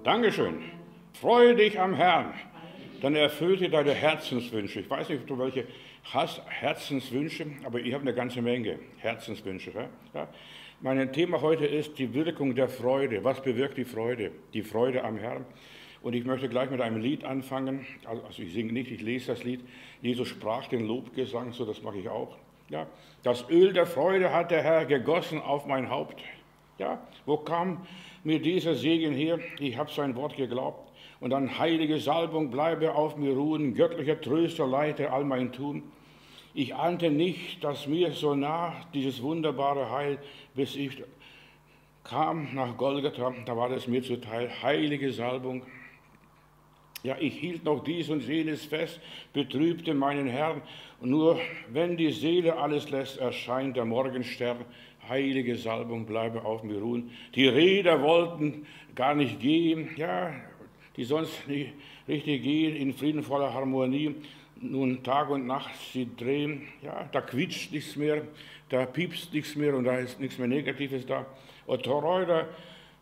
Dankeschön. Freue dich am Herrn, dann erfüllt dir deine Herzenswünsche. Ich weiß nicht, ob du welche hast, Herzenswünsche, aber ich habe eine ganze Menge Herzenswünsche. Ja? Mein Thema heute ist die Wirkung der Freude. Was bewirkt die Freude? Die Freude am Herrn. Und ich möchte gleich mit einem Lied anfangen. Also ich singe nicht, ich lese das Lied. Jesus sprach den Lobgesang, so das mache ich auch. Ja? Das Öl der Freude hat der Herr gegossen auf mein Haupt. Ja? Wo kam mir dieser Segen her? Ich habe sein Wort geglaubt. Und dann heilige Salbung bleibe auf mir ruhen, göttlicher Tröster leite all mein Tun. Ich ahnte nicht, dass mir so nah dieses wunderbare Heil, bis ich kam nach Golgatha, da war es mir zuteil, heilige Salbung. Ja, ich hielt noch dies und jenes fest, betrübte meinen Herrn, und nur wenn die Seele alles lässt, erscheint der Morgenstern, heilige Salbung bleibe auf mir ruhen. Die Räder wollten gar nicht gehen, ja, die sonst nicht richtig gehen, in friedenvoller Harmonie. Nun Tag und Nacht sie drehen, ja, da quietscht nichts mehr, da piepst nichts mehr und da ist nichts mehr Negatives da. Und teurer,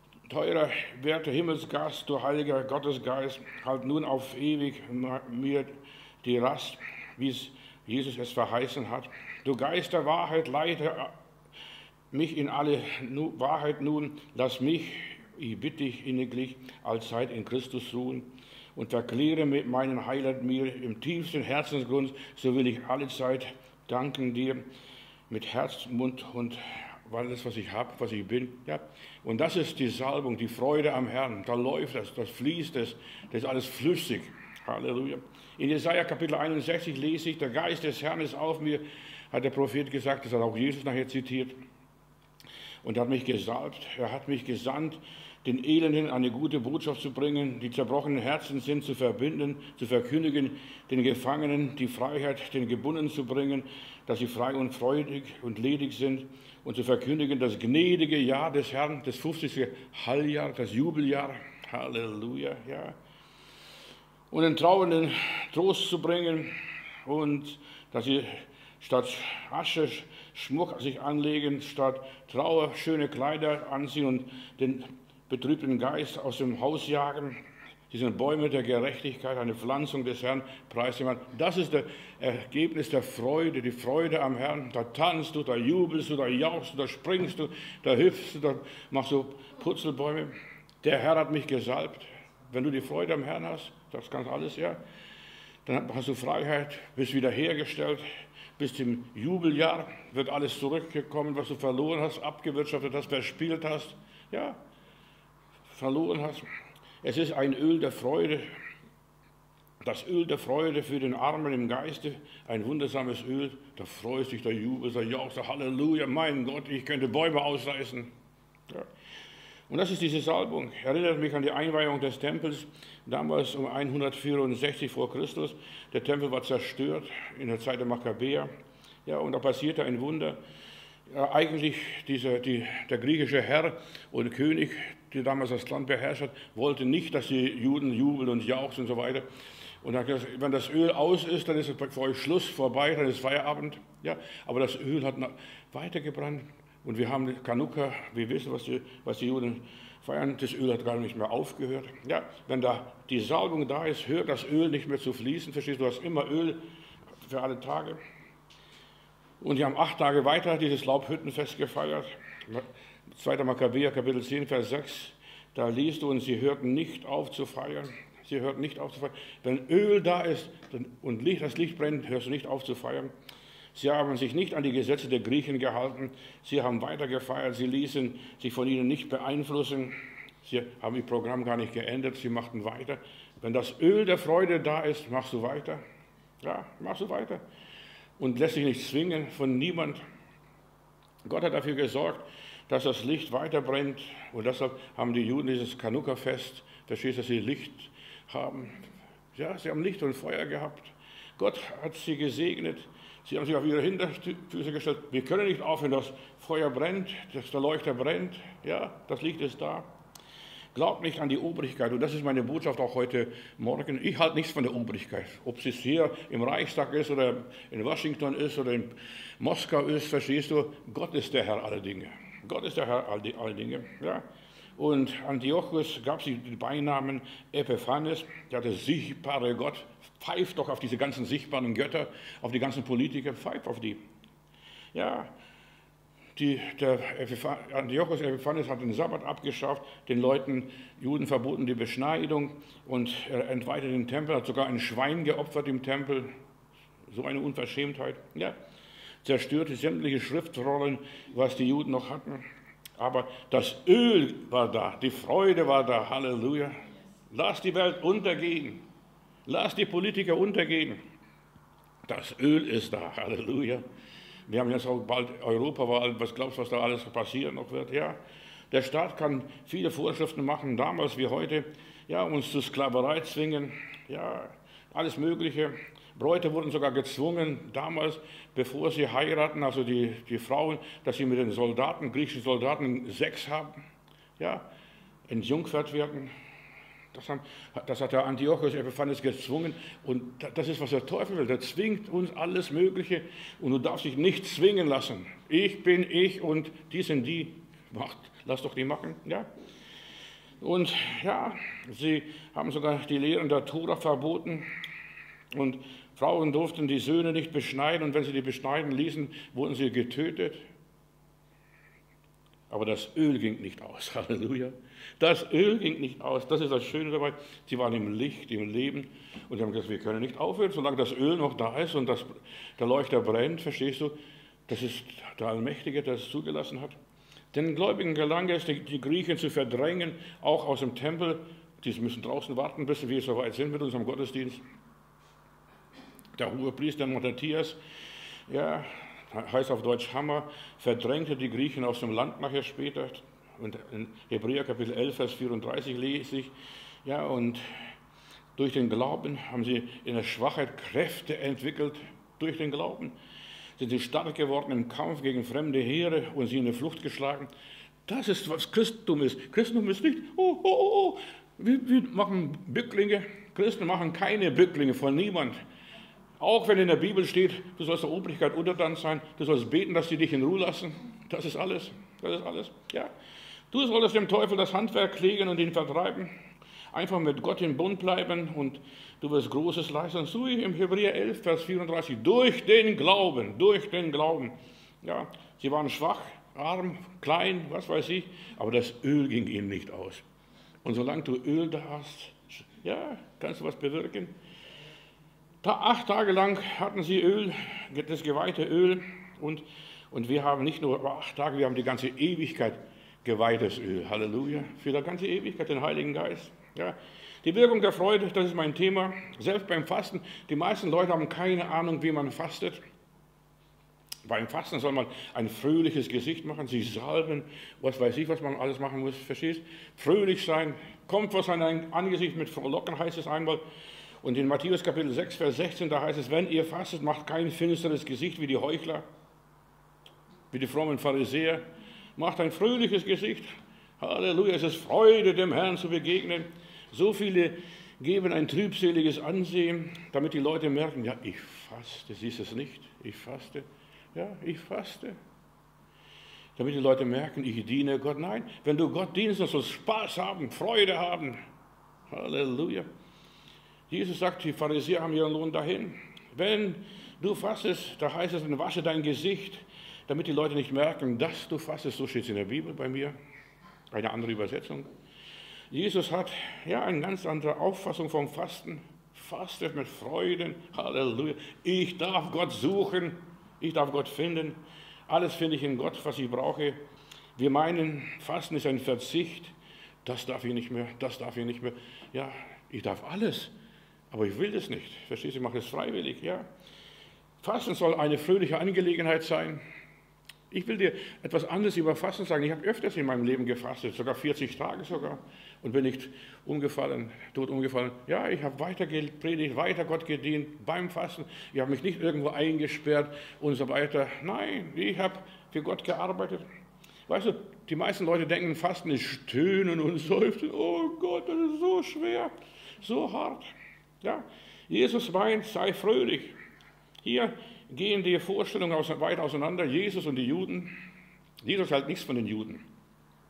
werter Himmelsgast, du heiliger Gottesgeist, halt nun auf ewig mir die Rast, wie es Jesus es verheißen hat. Du Geist der Wahrheit, leite mich in alle Wahrheit nun, lass mich, ich bitte dich inniglich, allzeit in Christus ruhen und verkläre mit meinem Heiland mir im tiefsten Herzensgrund, so will ich alle Zeit danken dir mit Herz, Mund und alles, was ich habe, was ich bin. Ja. Und das ist die Salbung, die Freude am Herrn. Da läuft das fließt, das ist alles flüssig. Halleluja. In Jesaja Kapitel 61 lese ich, der Geist des Herrn ist auf mir, hat der Prophet gesagt, das hat auch Jesus nachher zitiert. Und er hat mich gesalbt, er hat mich gesandt, den Elenden eine gute Botschaft zu bringen, die zerbrochenen Herzen sind, zu verbinden, zu verkündigen, den Gefangenen die Freiheit, den Gebundenen zu bringen, dass sie frei und freudig und ledig sind, und zu verkündigen das gnädige Jahr des Herrn, das 50. Halljahr, das Jubeljahr, Halleluja, ja. Und den Trauernden Trost zu bringen und dass sie statt Asche Schmuck sich anlegen, statt Trauer schöne Kleider anziehen und den betrübten Geist aus dem Haus jagen. Sie sind Bäume der Gerechtigkeit, eine Pflanzung des Herrn, preist jemand. Das ist das Ergebnis der Freude, die Freude am Herrn. Da tanzt du, da jubelst du, da jauchst du, da springst du, da hüpfst du, da machst du Purzelbäume. Der Herr hat mich gesalbt. Wenn du die Freude am Herrn hast, das kannst alles, ja, dann hast du Freiheit, bist wiederhergestellt. Bis zum Jubeljahr wird alles zurückgekommen, was du verloren hast, abgewirtschaftet hast, verspielt hast, ja, verloren hast. Es ist ein Öl der Freude, das Öl der Freude für den Armen im Geiste, ein wundersames Öl, da freust dich, da jubelst, da jauchzt, Halleluja, mein Gott, ich könnte Bäume ausreißen. Ja. Und das ist diese Salbung. Erinnert mich an die Einweihung des Tempels, damals um 164 vor Christus. Der Tempel war zerstört in der Zeit der Makkabäer. Ja, und da passierte ein Wunder. Ja, eigentlich der griechische Herr und König, der damals das Land beherrscht hat, wollte nicht, dass die Juden jubeln und jauchzen und so weiter. Und er hat gesagt, wenn das Öl aus ist, dann ist es für euch Schluss, vorbei, dann ist Feierabend. Ja, aber das Öl hat weitergebrannt. Und wir haben Chanukka, wir wissen, was die Juden feiern, das Öl hat gar nicht mehr aufgehört. Ja, wenn da die Salbung da ist, hört das Öl nicht mehr zu fließen, verstehst du, du hast immer Öl für alle Tage. Und die haben 8 Tage weiter dieses Laubhüttenfest gefeiert. 2. Makkabäer, Kapitel 10, Vers 6, da liest du, und sie hörten nicht auf zu feiern. Sie hörten nicht auf zu feiern. Wenn Öl da ist und das Licht brennt, hörst du nicht auf zu feiern. Sie haben sich nicht an die Gesetze der Griechen gehalten. Sie haben weiter gefeiert. Sie ließen sich von ihnen nicht beeinflussen. Sie haben ihr Programm gar nicht geändert. Sie machten weiter. Wenn das Öl der Freude da ist, machst du weiter. Ja, machst du weiter. Und lässt sich nicht zwingen von niemand. Gott hat dafür gesorgt, dass das Licht weiter brennt. Und deshalb haben die Juden dieses Chanukka-Fest, verstehst du, dass sie Licht haben. Ja, sie haben Licht und Feuer gehabt. Gott hat sie gesegnet. Sie haben sich auf ihre Hinterfüße gestellt. Wir können nicht aufhören, das Feuer brennt, dass der Leuchter brennt. Ja, das Licht ist da. Glaubt nicht an die Obrigkeit. Und das ist meine Botschaft auch heute Morgen. Ich halte nichts von der Obrigkeit. Ob es hier im Reichstag ist oder in Washington ist oder in Moskau ist, verstehst du? Gott ist der Herr aller Dinge. Gott ist der Herr aller Dinge. Ja. Und Antiochus gab sie den Beinamen Epiphanes, der sichtbare Gott. Pfeift doch auf diese ganzen sichtbaren Götter, auf die ganzen Politiker, pfeift auf die. Ja, Antiochus Epiphanes hat den Sabbat abgeschafft, den Leuten, Juden verboten die Beschneidung und er entweihte den Tempel, hat sogar ein Schwein geopfert im Tempel. So eine Unverschämtheit. Ja, zerstörte sämtliche Schriftrollen, was die Juden noch hatten. Aber das Öl war da, die Freude war da, Halleluja. Lass die Welt untergehen, lass die Politiker untergehen. Das Öl ist da, Halleluja. Wir haben jetzt auch bald Europawahl, was glaubst du, was da alles passieren noch wird? Ja, der Staat kann viele Vorschriften machen, damals wie heute, ja, uns zur Sklaverei zwingen, ja, alles Mögliche. Bräute wurden sogar gezwungen, damals, bevor sie heiraten, also die Frauen, dass sie mit den Soldaten, griechischen Soldaten Sex haben, ja, entjungfert werden. Das hat der Antiochus Epiphanes gezwungen und das ist, was der Teufel will. Der zwingt uns alles Mögliche und du darfst dich nicht zwingen lassen. Ich bin ich und die sind die. Lass doch die machen, ja. Und ja, sie haben sogar die Lehren der Tora verboten und Frauen durften die Söhne nicht beschneiden und wenn sie die beschneiden ließen, wurden sie getötet. Aber das Öl ging nicht aus, Halleluja. Das Öl ging nicht aus, das ist das Schöne dabei. Sie waren im Licht, im Leben und sie haben gesagt, wir können nicht aufhören, solange das Öl noch da ist und der Leuchter brennt, verstehst du? Das ist der Allmächtige, der es zugelassen hat. Den Gläubigen gelang es, die Griechen zu verdrängen, auch aus dem Tempel. Die müssen draußen warten, bis wir so weit sind mit unserem Gottesdienst. Der Hohepriester Matthias, ja, heißt auf Deutsch Hammer, verdrängte die Griechen aus dem Land nachher später. Und in Hebräer Kapitel 11, Vers 34 lese ich, ja, und durch den Glauben haben sie in der Schwachheit Kräfte entwickelt. Durch den Glauben sind sie stark geworden im Kampf gegen fremde Heere und sie in die Flucht geschlagen. Das ist, was Christentum ist. Christentum ist nicht, wir machen Bücklinge. Christen machen keine Bücklinge von niemand. Auch wenn in der Bibel steht, du sollst der Obrigkeit untertan sein, du sollst beten, dass sie dich in Ruhe lassen. Das ist alles. Das ist alles. Ja. Du solltest dem Teufel das Handwerk legen und ihn vertreiben. Einfach mit Gott im Bund bleiben und du wirst Großes leisten. So wie im Hebräer 11, Vers 34. Durch den Glauben, durch den Glauben. Ja, sie waren schwach, arm, klein, was weiß ich, aber das Öl ging ihnen nicht aus. Und solange du Öl da hast, ja, kannst du was bewirken. 8 Tage lang hatten sie Öl, das geweihte Öl und wir haben nicht nur 8 Tage, wir haben die ganze Ewigkeit geweihtes Öl. Halleluja. Für die ganze Ewigkeit den Heiligen Geist. Ja. Die Wirkung der Freude, das ist mein Thema. Selbst beim Fasten, die meisten Leute haben keine Ahnung, wie man fastet. Beim Fasten soll man ein fröhliches Gesicht machen, sich salben, was weiß ich, was man alles machen muss, verstehst? Fröhlich sein, kommt vor sein Angesicht mit Frohlocken, heißt es einmal. Und in Matthäus Kapitel 6, Vers 16, da heißt es, wenn ihr fastet, macht kein finsteres Gesicht wie die Heuchler, wie die frommen Pharisäer. Macht ein fröhliches Gesicht. Halleluja, es ist Freude, dem Herrn zu begegnen. So viele geben ein trübseliges Ansehen, damit die Leute merken, ja, ich faste, siehst du es nicht? Ich faste. Ja, ich faste. Damit die Leute merken, ich diene Gott. Nein, wenn du Gott dienst, dann sollst du Spaß haben, Freude haben. Halleluja. Jesus sagt, die Pharisäer haben ihren Lohn dahin. Wenn du fastest, da heißt es, dann wasche dein Gesicht, damit die Leute nicht merken, dass du fastest. So steht es in der Bibel bei mir, eine andere Übersetzung. Jesus hat ja eine ganz andere Auffassung vom Fasten. Fastet mit Freuden, Halleluja. Ich darf Gott suchen, ich darf Gott finden. Alles finde ich in Gott, was ich brauche. Wir meinen, Fasten ist ein Verzicht. Das darf ich nicht mehr, das darf ich nicht mehr. Ja, ich darf alles, aber ich will das nicht. Verstehst du, ich mache es freiwillig. Ja. Fasten soll eine fröhliche Angelegenheit sein. Ich will dir etwas anderes über Fasten sagen. Ich habe öfters in meinem Leben gefastet, sogar 40 Tage sogar, und bin nicht umgefallen, tot umgefallen. Ja, ich habe weiter gepredigt, weiter Gott gedient beim Fasten. Ich habe mich nicht irgendwo eingesperrt und so weiter. Nein, ich habe für Gott gearbeitet. Weißt du, die meisten Leute denken, Fasten ist Stöhnen und Seufzen. Oh Gott, das ist so schwer, so hart. Ja, Jesus meint, sei fröhlich. Hier gehen die Vorstellungen weit auseinander, Jesus und die Juden. Jesus hält nichts von den Juden.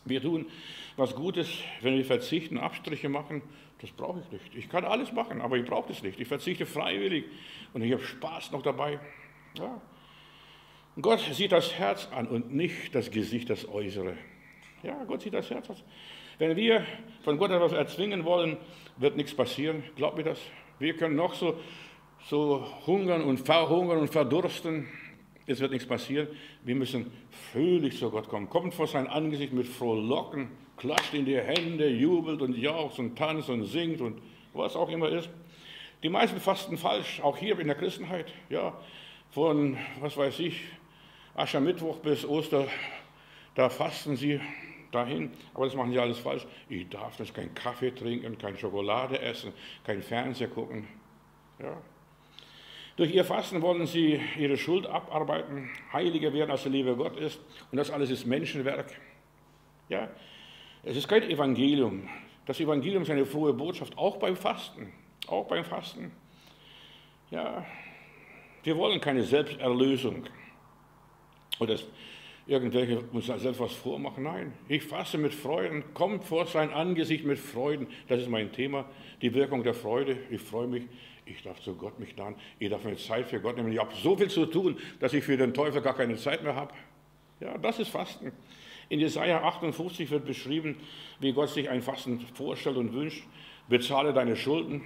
Wir tun was Gutes, wenn wir verzichten, Abstriche machen, das brauche ich nicht. Ich kann alles machen, aber ich brauche das nicht. Ich verzichte freiwillig und ich habe Spaß noch dabei. Ja. Und Gott sieht das Herz an und nicht das Gesicht, das Äußere. Ja, Gott sieht das Herz an. Wenn wir von Gott etwas erzwingen wollen, wird nichts passieren. Glaubt mir das? Wir können noch so hungern und verhungern und verdursten. Es wird nichts passieren. Wir müssen fröhlich zu Gott kommen. Kommt vor sein Angesicht mit Frohlocken, klatscht in die Hände, jubelt und jauchzt und tanzt und singt und was auch immer ist. Die meisten fasten falsch, auch hier in der Christenheit. Ja, von, was weiß ich, Aschermittwoch bis Ostern, da fasten sie dahin, aber das machen sie alles falsch. Ich darf nicht keinen Kaffee trinken, keine Schokolade essen, kein Fernseher gucken. Ja. Durch ihr Fasten wollen sie ihre Schuld abarbeiten, heiliger werden, als der liebe Gott ist. Und das alles ist Menschenwerk. Ja. Es ist kein Evangelium. Das Evangelium ist eine frohe Botschaft, auch beim Fasten. Auch beim Fasten. Ja. Wir wollen keine Selbsterlösung. Oder irgendwelche uns selbst was vormachen. Nein, ich faste mit Freuden, kommt vor sein Angesicht mit Freuden. Das ist mein Thema, die Wirkung der Freude. Ich freue mich, ich darf zu Gott mich nahen, ich darf mir Zeit für Gott nehmen. Ich habe so viel zu tun, dass ich für den Teufel gar keine Zeit mehr habe. Ja, das ist Fasten. In Jesaja 58 wird beschrieben, wie Gott sich ein Fasten vorstellt und wünscht. Bezahle deine Schulden.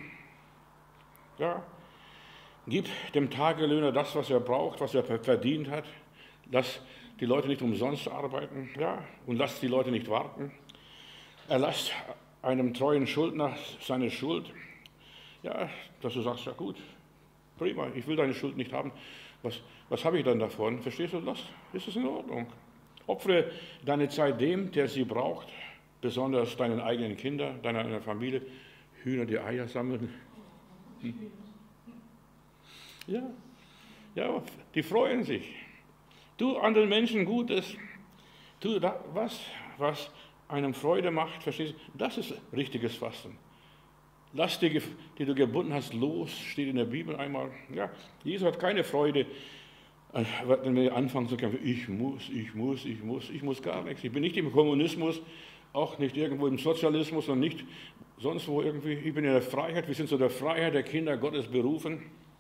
Ja, gib dem Tagelöhner das, was er braucht, was er verdient hat. Lass die Leute nicht umsonst arbeiten, ja, und lasst die Leute nicht warten. Erlasst einem treuen Schuldner seine Schuld. Ja, dass du sagst, ja gut, prima, ich will deine Schuld nicht haben. Was habe ich dann davon? Verstehst du das? Ist es in Ordnung? Opfere deine Zeit dem, der sie braucht, besonders deinen eigenen Kindern, deiner Familie. Hühner, die Eier sammeln. Ja, ja, die freuen sich. Tu anderen Menschen Gutes, tu was einem Freude macht, verstehst du? Das ist richtiges Fasten. Lass die du gebunden hast, los, steht in der Bibel einmal. Ja, Jesus hat keine Freude, wenn wir anfangen zu kämpfen, ich muss gar nichts. Ich bin nicht im Kommunismus, auch nicht irgendwo im Sozialismus und nicht sonst wo irgendwie. Ich bin in der Freiheit, wir sind zu der Freiheit der Kinder Gottes berufen.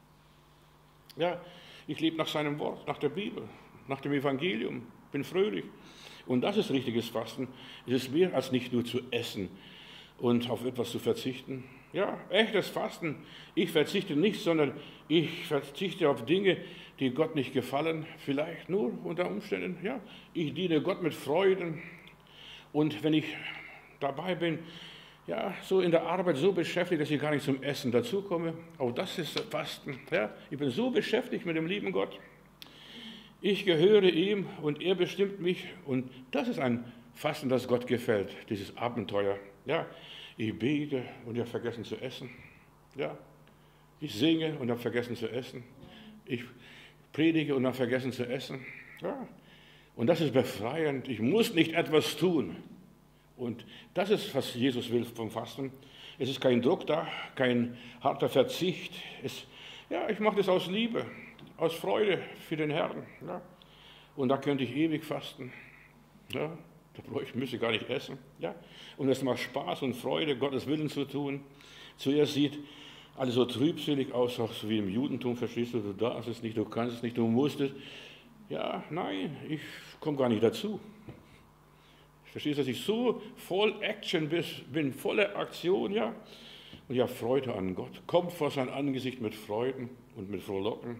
Ja, ich lebe nach seinem Wort, nach der Bibel, nach dem Evangelium, bin fröhlich. Und das ist richtiges Fasten. Es ist mehr als nicht nur zu essen und auf etwas zu verzichten. Ja, echtes Fasten. Ich verzichte nicht, sondern ich verzichte auf Dinge, die Gott nicht gefallen, vielleicht nur unter Umständen. Ja, ich diene Gott mit Freuden. Und wenn ich dabei bin, ja, so in der Arbeit so beschäftigt, dass ich gar nicht zum Essen dazukomme, auch das ist Fasten. Ja, ich bin so beschäftigt mit dem lieben Gott. Ich gehöre ihm und er bestimmt mich. Und das ist ein Fasten, das Gott gefällt, dieses Abenteuer. Ja, ich bete und ich habe vergessen zu essen. Ja, ich singe und habe vergessen zu essen. Ich predige und habe vergessen zu essen. Ja, und das ist befreiend. Ich muss nicht etwas tun. Und das ist, was Jesus will vom Fasten. Es ist kein Druck da, kein harter Verzicht. Ja, ich mache das aus Liebe, aus Freude für den Herrn. Ja. Und da könnte ich ewig fasten. Ja, müsste ich gar nicht essen. Ja. Und es macht Spaß und Freude, Gottes Willen zu tun. Zuerst sieht alles so trübselig aus, auch so wie im Judentum, verstehst du, du darfst es nicht, du kannst es nicht, du musst es. Ja, nein, ich komme gar nicht dazu. Verstehst du, dass ich so voll Action bin, voller Aktion, ja? Und ich habe Freude an Gott. Kommt vor sein Angesicht mit Freuden und mit Frohlocken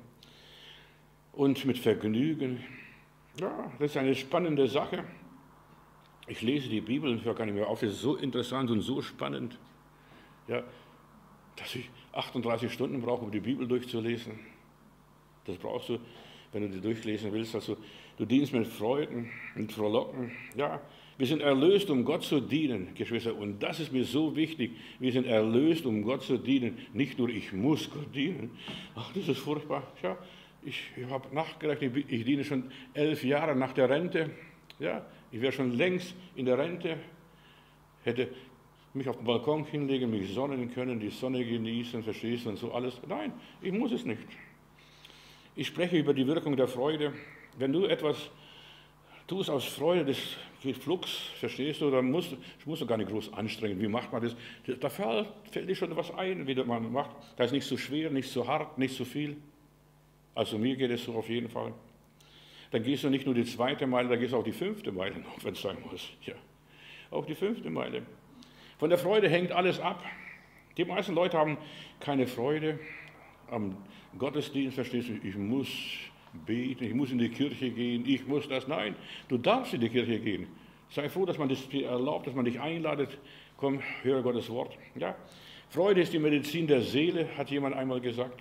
und mit Vergnügen. Ja, das ist eine spannende Sache. Ich lese die Bibel und höre gar nicht mehr auf. Das ist so interessant und so spannend, ja, dass ich 38 Stunden brauche, um die Bibel durchzulesen. Das brauchst du, wenn du die durchlesen willst. Also, du dienst mit Freuden, mit Frohlocken, ja. Wir sind erlöst, um Gott zu dienen, Geschwister. Und das ist mir so wichtig. Wir sind erlöst, um Gott zu dienen. Nicht nur, ich muss Gott dienen. Ach, das ist furchtbar. Ja, ich habe nachgerechnet, ich diene schon 11 Jahre nach der Rente. Ja, ich wäre schon längst in der Rente. Hätte mich auf den Balkon hinlegen, mich sonnen können, die Sonne genießen, verstehst du, und so alles. Nein, ich muss es nicht. Ich spreche über die Wirkung der Freude. Wenn du etwas Tu es aus Freude, das geht flugs, verstehst du? Da musst du gar nicht groß anstrengen. Wie macht man das? Da fällt dir schon was ein, wie man macht. Da ist nicht so schwer, nicht so hart, nicht so viel. Also mir geht es so auf jeden Fall. Dann gehst du nicht nur die 2. Meile, da gehst du auch die 5. Meile noch, wenn es sein muss. Ja, auch die 5. Meile. Von der Freude hängt alles ab. Die meisten Leute haben keine Freude am Gottesdienst, verstehst du? Ich muss beten, ich muss in die Kirche gehen, ich muss das. Nein, du darfst in die Kirche gehen. Sei froh, dass man das dir erlaubt, dass man dich einladet. Komm, höre Gottes Wort. Ja? Freude ist die Medizin der Seele, hat jemand einmal gesagt.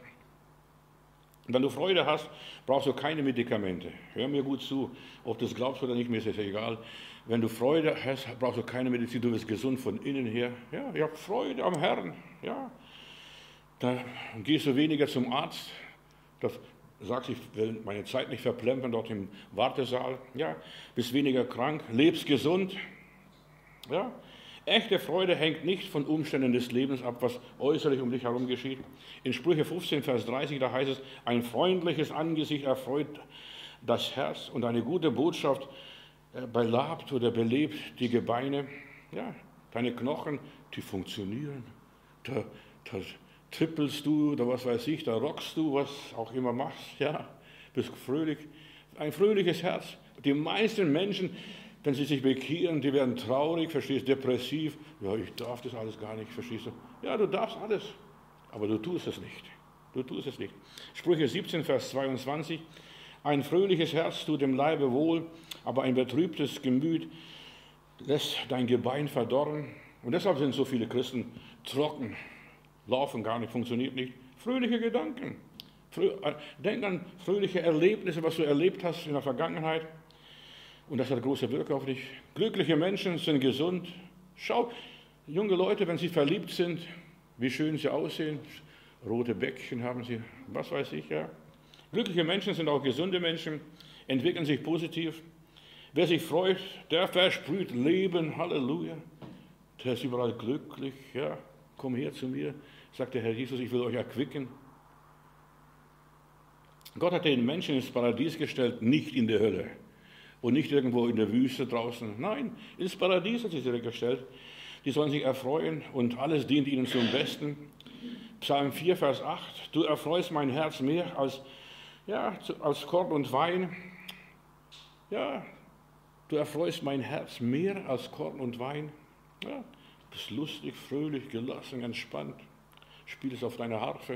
Und wenn du Freude hast, brauchst du keine Medikamente. Hör mir gut zu, ob du es glaubst oder nicht, mir ist es egal. Wenn du Freude hast, brauchst du keine Medizin, du wirst gesund von innen her. Ja, ich habe Freude am Herrn. Ja. Dann gehst du weniger zum Arzt. Das sagst, ich will meine Zeit nicht verplempern dort im Wartesaal. Ja, bist weniger krank, lebst gesund. Ja. Echte Freude hängt nicht von Umständen des Lebens ab, was äußerlich um dich herum geschieht. In Sprüche 15, Vers 30, da heißt es, ein freundliches Angesicht erfreut das Herz und eine gute Botschaft belabt oder belebt die Gebeine. Ja, deine Knochen, die funktionieren. Da trippelst du, oder was weiß ich, da rockst du, was auch immer machst. Ja, bist fröhlich. Ein fröhliches Herz. Die meisten Menschen, wenn sie sich bekehren, die werden traurig, verstehst du, depressiv. Ja, ich darf das alles gar nicht, verstehst du? Ja, du darfst alles, aber du tust es nicht. Du tust es nicht. Sprüche 17, Vers 22. Ein fröhliches Herz tut dem Leibe wohl, aber ein betrübtes Gemüt lässt dein Gebein verdorren. Und deshalb sind so viele Christen trocken, laufen gar nicht, funktioniert nicht. Fröhliche Gedanken. Denk an fröhliche Erlebnisse, was du erlebt hast in der Vergangenheit. Und das hat große Wirkung auf dich. Glückliche Menschen sind gesund. Schau, junge Leute, wenn sie verliebt sind, wie schön sie aussehen. Rote Bäckchen haben sie, was weiß ich, ja. Glückliche Menschen sind auch gesunde Menschen, entwickeln sich positiv. Wer sich freut, der versprüht Leben, Halleluja. Der ist überall glücklich, ja. Komm her zu mir, sagt der Herr Jesus, ich will euch erquicken. Gott hat den Menschen ins Paradies gestellt, nicht in der Hölle. Und nicht irgendwo in der Wüste draußen. Nein, ins Paradies hat sie gestellt. Die sollen sich erfreuen und alles dient ihnen zum Besten. Psalm 4, Vers 8. Du erfreust mein Herz mehr als Korn und Wein. Ja, du erfreust mein Herz mehr als Korn und Wein. Ja, bist lustig, fröhlich, gelassen, entspannt. Spielst auf deiner Harfe.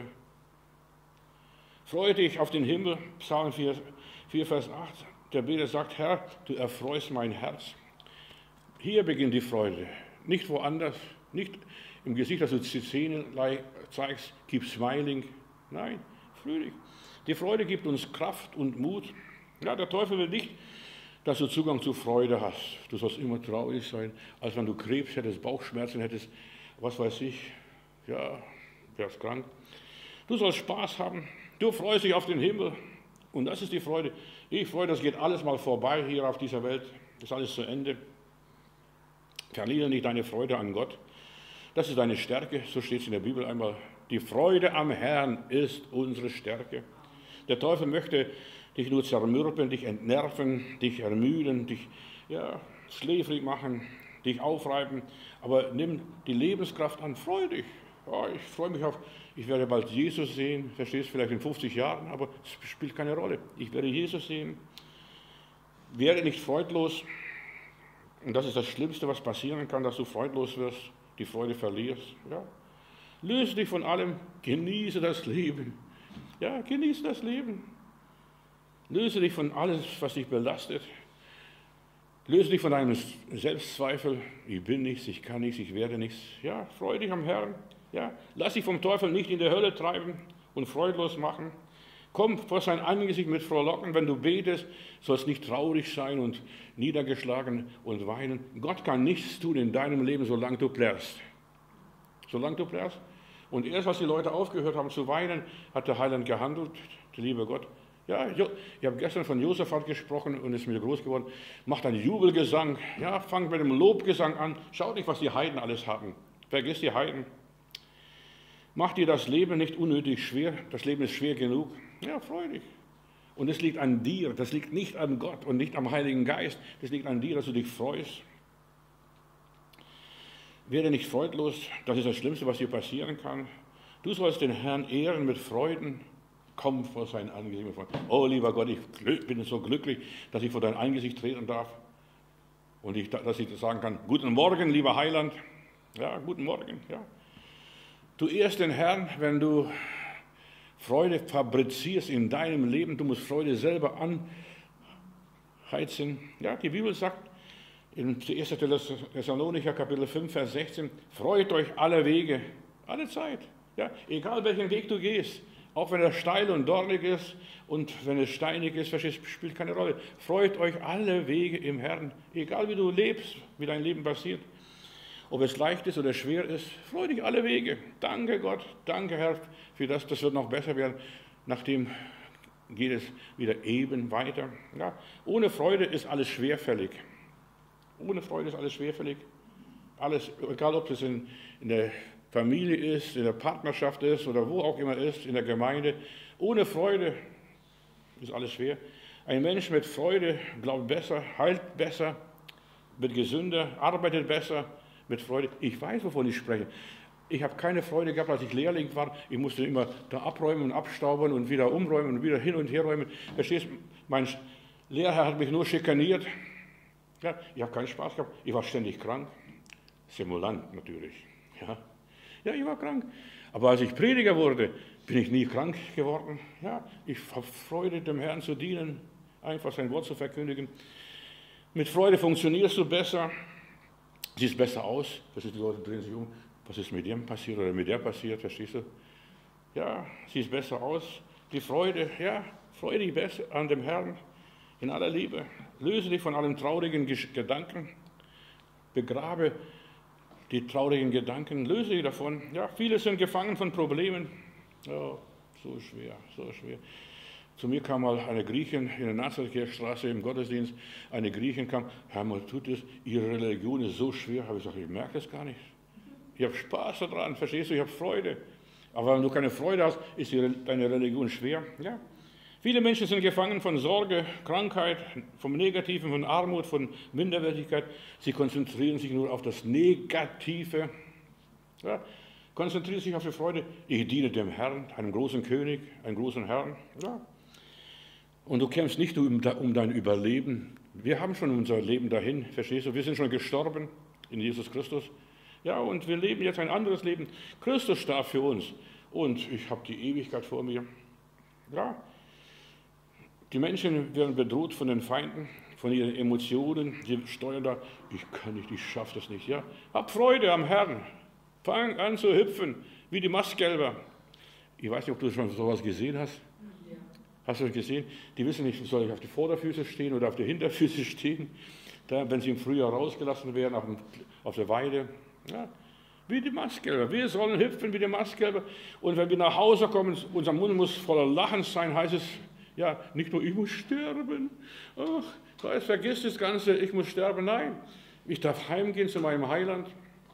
Freue dich auf den Himmel. Psalm 4, Vers 8. Der Beter sagt, Herr, du erfreust mein Herz. Hier beginnt die Freude, nicht woanders, nicht im Gesicht, dass du die Zähne zeigst, keep smiling. Nein, fröhlich. Die Freude gibt uns Kraft und Mut. Ja, der Teufel will nicht, dass du Zugang zu Freude hast. Du sollst immer traurig sein, als wenn du Krebs hättest, Bauchschmerzen hättest, was weiß ich, ja, wärst krank. Du sollst Spaß haben, du freust dich auf den Himmel. Und das ist die Freude. Ich freue, das geht alles mal vorbei hier auf dieser Welt. Das ist alles zu Ende. Verliere nicht deine Freude an Gott. Das ist deine Stärke, so steht es in der Bibel einmal. Die Freude am Herrn ist unsere Stärke. Der Teufel möchte dich nur zermürben, dich entnerven, dich ermüden, dich schläfrig machen, dich aufreiben. Aber nimm die Lebenskraft an, freu dich. Ja, ich freue mich auf, ich werde bald Jesus sehen, verstehst du, vielleicht in 50 Jahren, aber es spielt keine Rolle. Ich werde Jesus sehen. Werde nicht freudlos. Und das ist das Schlimmste, was passieren kann, dass du freudlos wirst, die Freude verlierst. Ja. Löse dich von allem, genieße das Leben. Ja, genieße das Leben. Löse dich von alles, was dich belastet. Löse dich von deinem Selbstzweifel. Ich bin nichts, ich kann nichts, ich werde nichts. Ja, freue dich am Herrn. Ja, lass dich vom Teufel nicht in die Hölle treiben und freudlos machen. Komm vor sein Angesicht mit Frohlocken. Wenn du betest, sollst nicht traurig sein und niedergeschlagen und weinen. Gott kann nichts tun in deinem Leben, solange du plärrst. Solange du plärrst. Und erst als die Leute aufgehört haben zu weinen, hat der Heiland gehandelt, der liebe Gott. Ja, ich habe gestern von Josaphat gesprochen und ist mir groß geworden. Macht einen Jubelgesang. Ja, fangt mit dem Lobgesang an. Schaut nicht, was die Heiden alles haben. Vergiss die Heiden. Mach dir das Leben nicht unnötig schwer. Das Leben ist schwer genug. Ja, freu dich. Und es liegt an dir, das liegt nicht an Gott und nicht am Heiligen Geist, das liegt an dir, dass du dich freust. Werde nicht freudlos, das ist das Schlimmste, was dir passieren kann. Du sollst den Herrn ehren mit Freuden, komm vor sein Angesicht. Oh lieber Gott, ich bin so glücklich, dass ich vor dein Angesicht treten darf und dass ich sagen kann, guten Morgen, lieber Heiland. Ja, guten Morgen. Ja. Du ehrst den Herrn, wenn du Freude fabrizierst in deinem Leben. Du musst Freude selber anheizen. Ja, die Bibel sagt in 1. Thessalonicher Kapitel 5, Vers 16, freut euch alle Wege, alle Zeit. Ja, egal welchen Weg du gehst, auch wenn er steil und dornig ist und wenn es steinig ist, spielt keine Rolle. Freut euch alle Wege im Herrn, egal wie du lebst, wie dein Leben passiert. Ob es leicht ist oder schwer ist, freu dich alle Wege. Danke Gott, danke Herr für das, das wird noch besser werden. Nachdem geht es wieder eben weiter. Ja, ohne Freude ist alles schwerfällig. Ohne Freude ist alles schwerfällig. Alles, egal ob es in der Familie ist, in der Partnerschaft ist oder wo auch immer ist, in der Gemeinde. Ohne Freude ist alles schwer. Ein Mensch mit Freude glaubt besser, heilt besser, wird gesünder, arbeitet besser. Mit Freude. Ich weiß, wovon ich spreche. Ich habe keine Freude gehabt, als ich Lehrling war. Ich musste immer da abräumen und abstauben und wieder umräumen und wieder hin und her räumen. Verstehst du? Mein Lehrherr hat mich nur schikaniert. Ja, ich habe keinen Spaß gehabt. Ich war ständig krank. Simulant natürlich. Ja, ich war krank. Aber als ich Prediger wurde, bin ich nie krank geworden. Ja, ich habe Freude, dem Herrn zu dienen, einfach sein Wort zu verkündigen. Mit Freude funktionierst du besser. Siehst besser aus, die Leute drehen sich um, was ist mit dem passiert oder mit der passiert, verstehst du? Ja, siehst besser aus, die Freude, ja, freue dich besser an dem Herrn in aller Liebe. Löse dich von allen traurigen Gedanken, begrabe die traurigen Gedanken, löse dich davon. Ja, viele sind gefangen von Problemen, ja, so schwer, so schwer. Zu mir kam mal eine Griechin in der Nazarethstraße im Gottesdienst. Eine Griechin kam, Herr Maltutis, Ihre Religion ist so schwer. Habe ich gesagt, ich merke das gar nicht. Ich habe Spaß daran, verstehst du, ich habe Freude. Aber wenn du keine Freude hast, ist deine Religion schwer. Ja? Viele Menschen sind gefangen von Sorge, Krankheit, vom Negativen, von Armut, von Minderwertigkeit. Sie konzentrieren sich nur auf das Negative. Ja? Konzentrieren sich auf die Freude. Ich diene dem Herrn, einem großen König, einem großen Herrn. Ja? Und du kämpfst nicht nur um dein Überleben. Wir haben schon unser Leben dahin, verstehst du? Wir sind schon gestorben in Jesus Christus. Ja, und wir leben jetzt ein anderes Leben. Christus starb für uns und ich habe die Ewigkeit vor mir. Ja, die Menschen werden bedroht von den Feinden, von ihren Emotionen. Sie steuern da, ich kann nicht, ich schaffe das nicht. Ja, hab Freude am Herrn. Fang an zu hüpfen, wie die Mastgelber. Ich weiß nicht, ob du schon sowas gesehen hast. Hast du das gesehen? Die wissen nicht, soll ich auf die Vorderfüße stehen oder auf die Hinterfüße stehen, da, wenn sie im Frühjahr rausgelassen werden auf der Weide. Ja, wie die Mastgelber. Wir sollen hüpfen wie die Mastgelber. Und wenn wir nach Hause kommen, unser Mund muss voller Lachen sein, heißt es, ja, nicht nur ich muss sterben. Ach, vergiss das Ganze, ich muss sterben. Nein, ich darf heimgehen zu meinem Heiland.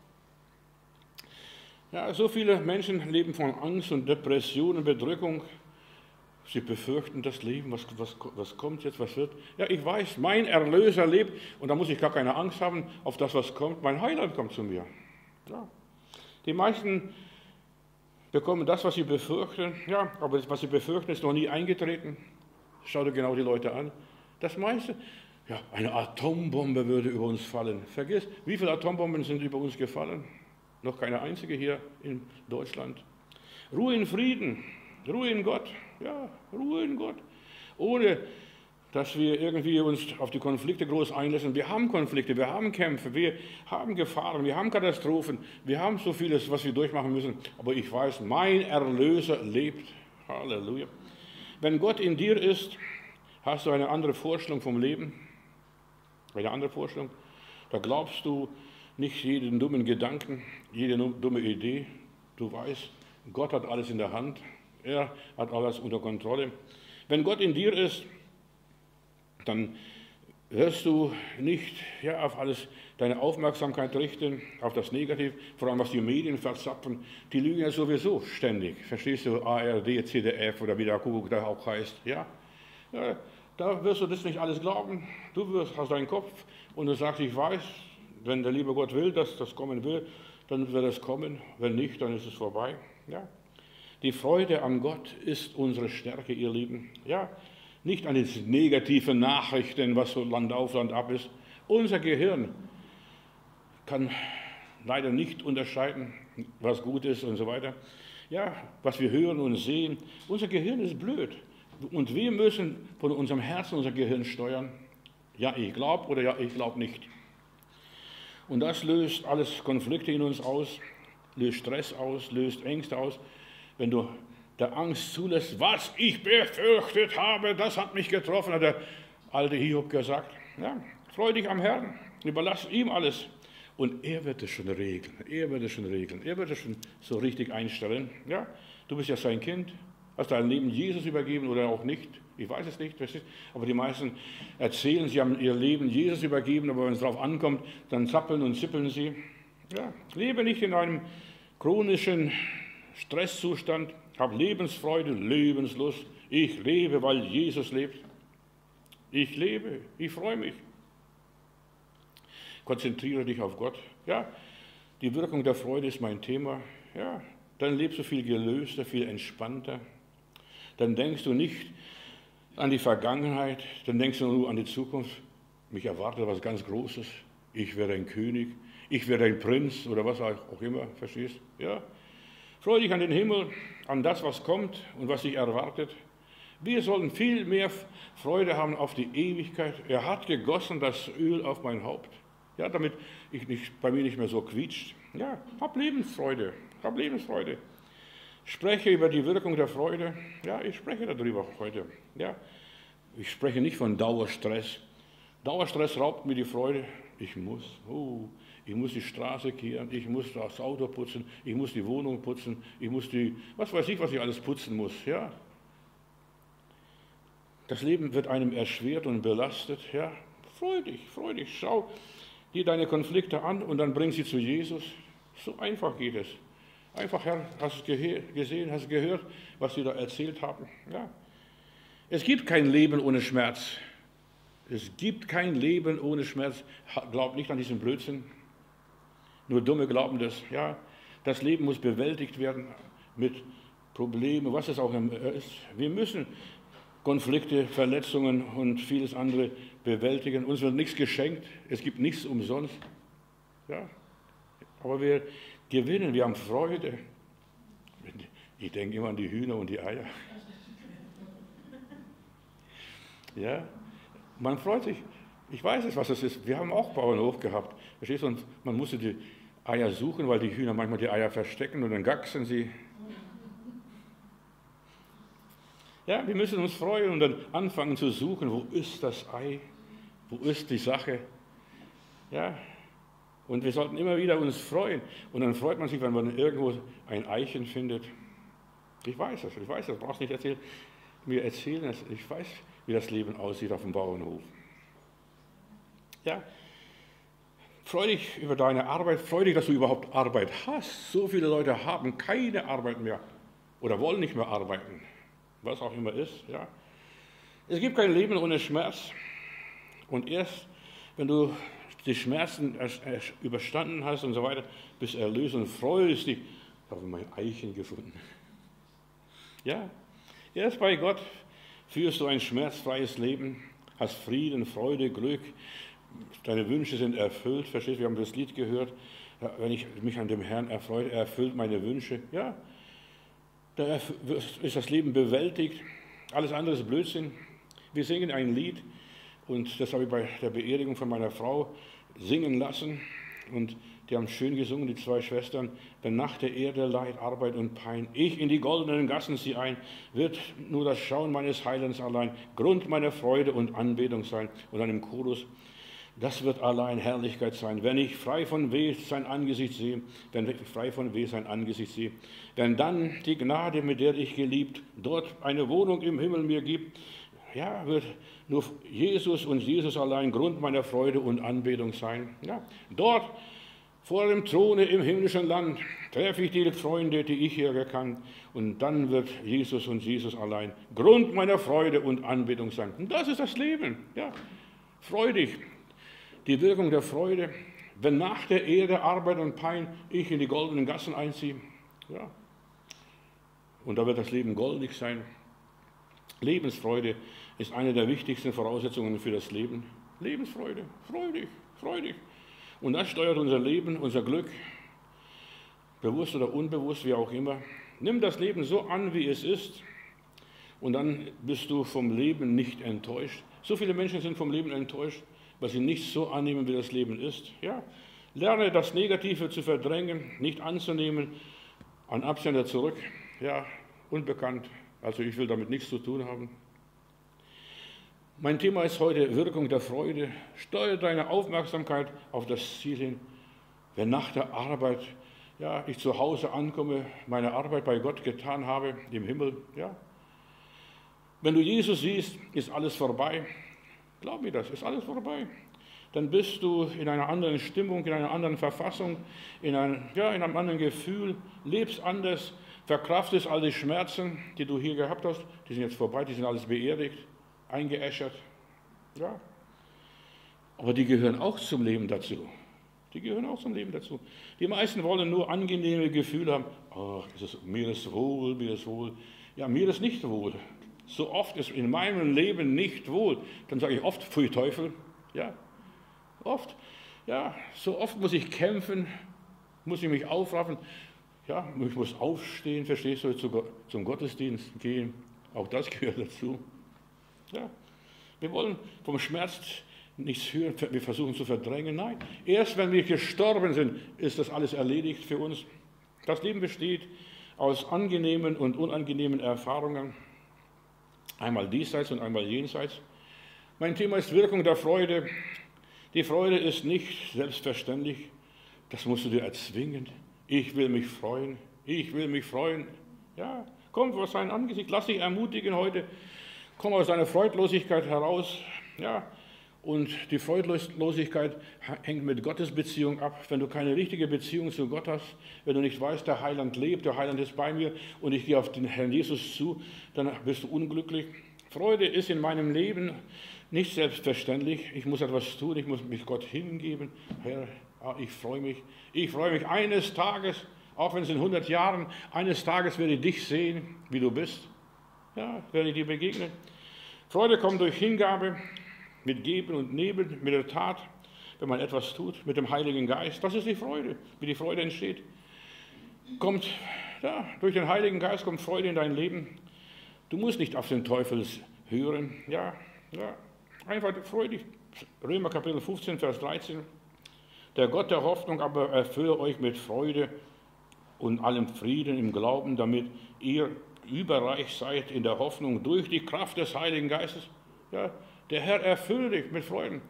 Ja, so viele Menschen leben von Angst und Depression und Bedrückung. Sie befürchten das Leben, was kommt jetzt, was wird. Ja, ich weiß, mein Erlöser lebt und da muss ich gar keine Angst haben auf das, was kommt. Mein Heiland kommt zu mir. Ja. Die meisten bekommen das, was sie befürchten. Ja, aber was sie befürchten, ist noch nie eingetreten. Schau dir genau die Leute an. Das meiste, ja, eine Atombombe würde über uns fallen. Vergiss, wie viele Atombomben sind über uns gefallen? Noch keine einzige hier in Deutschland. Ruhe in Frieden, Ruhe in Gott. Ja, Ruhe in Gott. Ohne, dass wir irgendwie uns auf die Konflikte groß einlassen. Wir haben Konflikte, wir haben Kämpfe, wir haben Gefahren, wir haben Katastrophen, wir haben so vieles, was wir durchmachen müssen. Aber ich weiß, mein Erlöser lebt. Halleluja. Wenn Gott in dir ist, hast du eine andere Vorstellung vom Leben. Eine andere Vorstellung. Da glaubst du nicht jeden dummen Gedanken, jede dumme Idee. Du weißt, Gott hat alles in der Hand. Er hat alles unter Kontrolle. Wenn Gott in dir ist, dann wirst du nicht auf alles deine Aufmerksamkeit richten, auf das Negative, vor allem was die Medien verzapfen. Die lügen ja sowieso ständig. Verstehst du? ARD, ZDF oder wie der Kuckuck da auch heißt. Ja? Ja, da wirst du das nicht alles glauben. Du hast deinen Kopf und du sagst, ich weiß, wenn der liebe Gott will, dass das kommen will, dann wird es kommen. Wenn nicht, dann ist es vorbei. Ja. Die Freude an Gott ist unsere Stärke, ihr Lieben. Ja, nicht an den negativen Nachrichten, was so Land auf, Land ab ist. Unser Gehirn kann leider nicht unterscheiden, was gut ist und so weiter. Ja, was wir hören und sehen. Unser Gehirn ist blöd. Und wir müssen von unserem Herzen unser Gehirn steuern. Ja, ich glaube oder ja, ich glaube nicht. Und das löst alles Konflikte in uns aus, löst Stress aus, löst Ängste aus. Wenn du der Angst zulässt, was ich befürchtet habe, das hat mich getroffen, hat der alte Hiob gesagt. Ja, freu dich am Herrn, überlass ihm alles. Und er wird es schon regeln, er wird es schon regeln, er wird es schon so richtig einstellen. Ja, du bist ja sein Kind, hast dein Leben Jesus übergeben oder auch nicht, ich weiß es nicht, aber die meisten erzählen, sie haben ihr Leben Jesus übergeben, aber wenn es darauf ankommt, dann zappeln und zippeln sie. Ja, lebe nicht in einem chronischen Stresszustand, hab Lebensfreude, Lebenslust. Ich lebe, weil Jesus lebt. Ich lebe, ich freue mich. Konzentriere dich auf Gott. Ja, die Wirkung der Freude ist mein Thema. Ja, dann lebst du viel gelöster, viel entspannter. Dann denkst du nicht an die Vergangenheit, dann denkst du nur an die Zukunft. Mich erwartet was ganz Großes. Ich werde ein König, ich werde ein Prinz oder was auch immer, verstehst? Ja. Freue dich an den Himmel, an das, was kommt und was dich erwartet. Wir sollen viel mehr Freude haben auf die Ewigkeit. Er hat gegossen das Öl auf mein Haupt, ja, damit bei mir nicht mehr so quietscht. Ja, hab Lebensfreude, hab Lebensfreude. Spreche über die Wirkung der Freude. Ja, ich spreche darüber heute. Ja, ich spreche nicht von Dauerstress. Dauerstress raubt mir die Freude. Ich muss die Straße kehren, ich muss das Auto putzen, ich muss die Wohnung putzen, ich muss was weiß ich, was ich alles putzen muss. Ja. Das Leben wird einem erschwert und belastet. Ja. Freu dich, schau dir deine Konflikte an und dann bring sie zu Jesus. So einfach geht es. Einfach, Herr, hast du gesehen, hast du gehört, was sie da erzählt haben? Ja. Es gibt kein Leben ohne Schmerz. Es gibt kein Leben ohne Schmerz. Glaubt nicht an diesen Blödsinn. Nur Dumme glauben das. Ja, das Leben muss bewältigt werden mit Problemen, was es auch immer ist. Wir müssen Konflikte, Verletzungen und vieles andere bewältigen. Uns wird nichts geschenkt. Es gibt nichts umsonst. Ja, aber wir gewinnen, wir haben Freude. Ich denke immer an die Hühner und die Eier. Ja, man freut sich. Ich weiß es, was es ist. Wir haben auch Bauernhof gehabt. Verstehst du? Und man musste die Eier suchen, weil die Hühner manchmal die Eier verstecken und dann gacksen sie. Ja, wir müssen uns freuen und dann anfangen zu suchen, wo ist das Ei? Wo ist die Sache? Ja, und wir sollten immer wieder uns freuen. Und dann freut man sich, wenn man irgendwo ein Eichen findet. Ich weiß das, brauchst nicht erzählen. Mir erzählen es, ich weiß, wie das Leben aussieht auf dem Bauernhof. Ja, freu dich über deine Arbeit, freu dich, dass du überhaupt Arbeit hast. So viele Leute haben keine Arbeit mehr oder wollen nicht mehr arbeiten, was auch immer ist. Ja. Es gibt kein Leben ohne Schmerz. Und erst, wenn du die Schmerzen überstanden hast und so weiter, bist erlöst und freust dich, ich habe mein Eichen gefunden. Ja, erst bei Gott führst du ein schmerzfreies Leben, hast Frieden, Freude, Glück, deine Wünsche sind erfüllt. Verstehst du, wir haben das Lied gehört, wenn ich mich an dem Herrn erfreue, er erfüllt meine Wünsche. Ja, da ist das Leben bewältigt, alles andere ist Blödsinn. Wir singen ein Lied und das habe ich bei der Beerdigung von meiner Frau singen lassen und die haben schön gesungen, die zwei Schwestern. Wenn nach der Erde Leid, Arbeit und Pein, ich in die goldenen Gassen sie ein, wird nur das Schauen meines Heilands allein Grund meiner Freude und Anbetung sein. Und dann im Chorus, das wird allein Herrlichkeit sein, wenn ich frei von Weh sein Angesicht sehe, wenn dann die Gnade, mit der ich geliebt, dort eine Wohnung im Himmel mir gibt, ja, wird nur Jesus und Jesus allein Grund meiner Freude und Anbetung sein. Ja, dort Vor dem Throne im himmlischen Land treffe ich die Freunde, die ich hier gekannt. Und dann wird Jesus und Jesus allein Grund meiner Freude und Anbetung sein. Und das ist das Leben. Ja, freudig. Die Wirkung der Freude, wenn nach der Erde, Arbeit und Pein ich in die goldenen Gassen einziehe. Ja. Und da wird das Leben goldig sein. Lebensfreude ist eine der wichtigsten Voraussetzungen für das Leben. Lebensfreude, freudig, freudig. Und das steuert unser Leben, unser Glück, bewusst oder unbewusst, wie auch immer. Nimm das Leben so an, wie es ist, und dann bist du vom Leben nicht enttäuscht. So viele Menschen sind vom Leben enttäuscht, weil sie nicht so annehmen, wie das Leben ist. Ja? Lerne das Negative zu verdrängen, nicht anzunehmen, an Absender zurück. Ja, unbekannt, also ich will damit nichts zu tun haben. Mein Thema ist heute Wirkung der Freude. Steuere deine Aufmerksamkeit auf das Ziel hin. Wenn nach der Arbeit, ja, ich zu Hause ankomme, meine Arbeit bei Gott getan habe, im Himmel, ja. Wenn du Jesus siehst, ist alles vorbei. Glaub mir das, ist alles vorbei. Dann bist du in einer anderen Stimmung, in einer anderen Verfassung, in einem anderen Gefühl, lebst anders, verkraftest all die Schmerzen, die du hier gehabt hast, die sind jetzt vorbei, die sind alles beerdigt, eingeäschert. Ja. Aber die gehören auch zum Leben dazu. Die gehören auch zum Leben dazu. Die meisten wollen nur angenehme Gefühle haben. Ach, mir ist wohl, mir ist wohl. Ja, mir ist nicht wohl. So oft ist in meinem Leben nicht wohl. Dann sage ich oft, pfui Teufel. Ja, oft. Ja, so oft muss ich kämpfen, muss ich mich aufraffen. Ja, ich muss aufstehen, verstehst du, zum Gottesdienst gehen. Auch das gehört dazu. Ja, wir wollen vom Schmerz nichts hören, wir versuchen zu verdrängen. Nein, erst wenn wir gestorben sind, ist das alles erledigt für uns. Das Leben besteht aus angenehmen und unangenehmen Erfahrungen, einmal diesseits und einmal jenseits. Mein Thema ist Wirkung der Freude. Die Freude ist nicht selbstverständlich, das musst du dir erzwingen. Ich will mich freuen, ich will mich freuen. Ja, komm vor sein Angesicht, lass dich ermutigen heute. Komm aus deiner Freudlosigkeit heraus. Ja, und die Freudlosigkeit hängt mit Gottes Beziehung ab. Wenn du keine richtige Beziehung zu Gott hast, wenn du nicht weißt, der Heiland lebt, der Heiland ist bei mir und ich gehe auf den Herrn Jesus zu, dann bist du unglücklich. Freude ist in meinem Leben nicht selbstverständlich. Ich muss etwas tun, ich muss mich Gott hingeben. Herr, ich freue mich. Ich freue mich eines Tages, auch wenn es in 100 Jahren, eines Tages werde ich dich sehen, wie du bist. Ja, werde ich dir begegnen. Freude kommt durch Hingabe, mit Geben und Nehmen, mit der Tat, wenn man etwas tut, mit dem Heiligen Geist. Das ist die Freude, wie die Freude entsteht. Kommt, ja, durch den Heiligen Geist kommt Freude in dein Leben. Du musst nicht auf den Teufel hören. Ja, einfach freudig. Römer Kapitel 15, Vers 13. Der Gott der Hoffnung aber erfülle euch mit Freude und allem Frieden im Glauben, damit ihr überreich seid in der Hoffnung durch die Kraft des Heiligen Geistes. Ja, der Herr erfüllt dich mit Freuden.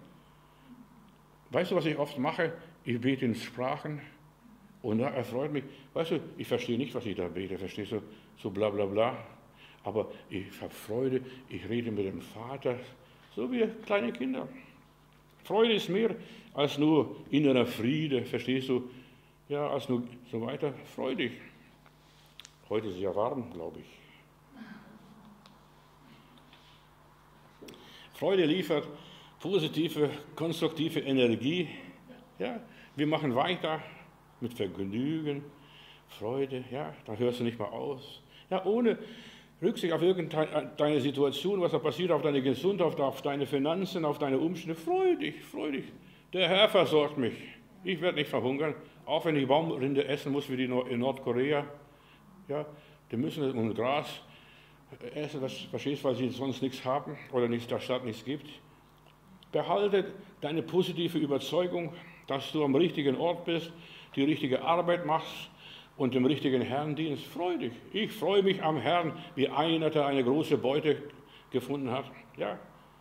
Weißt du, was ich oft mache? Ich bete in Sprachen und da erfreut mich. Weißt du, ich verstehe nicht, was ich da bete, verstehst du? So bla bla bla. Aber ich habe Freude, ich rede mit dem Vater, so wie kleine Kinder. Freude ist mehr als nur innerer Friede, verstehst du? Ja, als nur so weiter. Freudig. Heute ist es ja warm, glaube ich. Freude liefert positive, konstruktive Energie. Ja, wir machen weiter mit Vergnügen, Freude. Ja, da hörst du nicht mal aus. Ja, ohne Rücksicht auf irgendeine Situation, was da passiert, auf deine Gesundheit, auf deine Finanzen, auf deine Umstände. Freudig, freudig. Der Herr versorgt mich. Ich werde nicht verhungern, auch wenn ich Baumrinde essen muss, wie die in Nordkorea. Ja, die müssen um Gras essen, das verstehst, weil sie sonst nichts haben oder der Stadt nichts gibt. Behalte deine positive Überzeugung, dass du am richtigen Ort bist, die richtige Arbeit machst und dem richtigen Herrn dienst. Freu dich. Ich freue mich am Herrn, wie einer, der eine große Beute gefunden hat. Ja.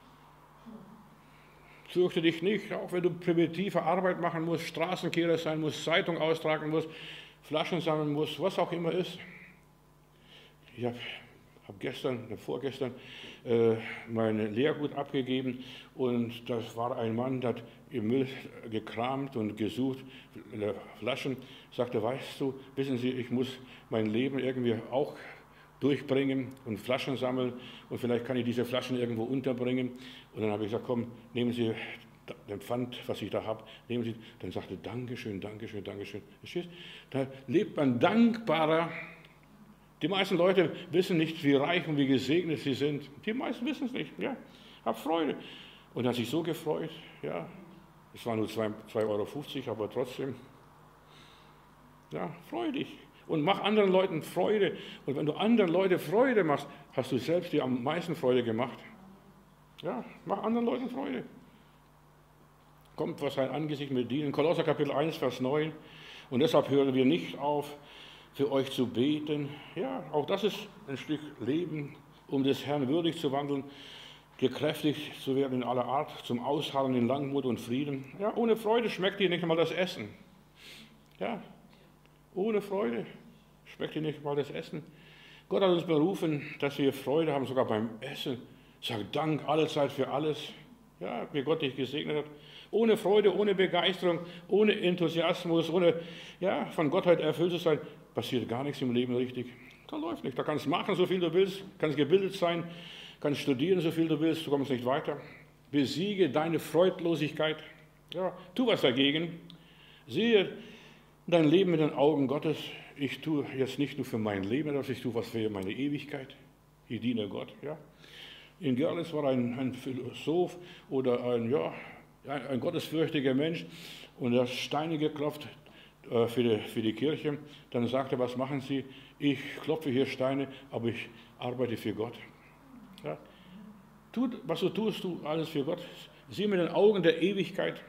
Fürchte dich nicht, auch wenn du primitive Arbeit machen musst, Straßenkehrer sein musst, Zeitung austragen musst, Flaschen sammeln musst, was auch immer ist. Ich habe vorgestern mein Lehrgut abgegeben und das war ein Mann, der hat im Müll gekramt und gesucht, Flaschen, sagte, weißt du, wissen Sie, ich muss mein Leben irgendwie auch durchbringen und Flaschen sammeln und vielleicht kann ich diese Flaschen irgendwo unterbringen. Und dann habe ich gesagt, komm, nehmen Sie den Pfand, was ich da habe, nehmen Sie. Dann sagte, Dankeschön, Dankeschön, Dankeschön. Da lebt man dankbarer. Die meisten Leute wissen nicht, wie reich und wie gesegnet sie sind. Die meisten wissen es nicht. Ja, hab Freude. Und er hat sich so gefreut. Ja, es waren nur 2,50 €, aber trotzdem. Ja, freu dich. Und mach anderen Leuten Freude. Und wenn du anderen Leuten Freude machst, hast du selbst dir am meisten Freude gemacht. Ja, mach anderen Leuten Freude. Kommt vor sein Angesicht mit dienen. Kolosser Kapitel 1, Vers 9. Und deshalb hören wir nicht auf, für euch zu beten. Ja, auch das ist ein Stück Leben, um des Herrn würdig zu wandeln, gekräftigt zu werden in aller Art, zum Ausharren in Langmut und Frieden. Ja, ohne Freude schmeckt dir nicht einmal das Essen. Ja, ohne Freude schmeckt dir nicht einmal das Essen. Gott hat uns berufen, dass wir Freude haben, sogar beim Essen. Sag Dank allezeit für alles. Ja, wie Gott dich gesegnet hat. Ohne Freude, ohne Begeisterung, ohne Enthusiasmus, ohne ja, von Gottheit erfüllt zu sein, passiert gar nichts im Leben richtig. Da läuft nicht. Da kannst du machen, so viel du willst, kannst gebildet sein, kannst studieren, so viel du willst, du kommst nicht weiter. Besiege deine Freudlosigkeit. Ja, tu was dagegen. Sehe dein Leben mit den Augen Gottes. Ich tue jetzt nicht nur für mein Leben etwas, ich tue was für meine Ewigkeit. Ich diene Gott. Ja. In Görlitz war ein Philosoph oder ein gottesfürchtiger Mensch und er hat Steine geklopft für die Kirche. Dann sagte er, was machen Sie? Ich klopfe hier Steine, aber ich arbeite für Gott. Ja. Was du tust, tu alles für Gott. Sieh mit den Augen der Ewigkeit.